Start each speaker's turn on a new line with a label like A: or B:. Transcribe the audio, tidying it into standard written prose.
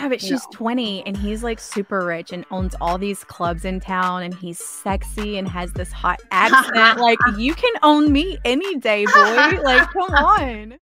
A: Yeah, but she's
B: No.
A: 20 and he's like super rich and owns all these clubs in town and he's sexy and has this hot accent. Like, you can own me any day, boy. Like, come on.